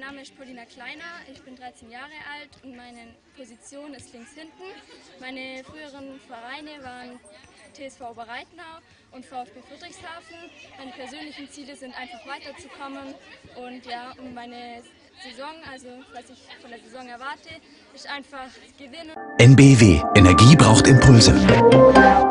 Name ist Paulina Kleiner, ich bin 13 Jahre alt und meine Position ist links hinten. Meine früheren Vereine waren TSV Oberreitnau und VfB Friedrichshafen. Meine persönlichen Ziele sind einfach weiterzukommen und ja, und meine Saison, also was ich von der Saison erwarte, ist einfach gewinnen. NBW. Energie braucht Impulse.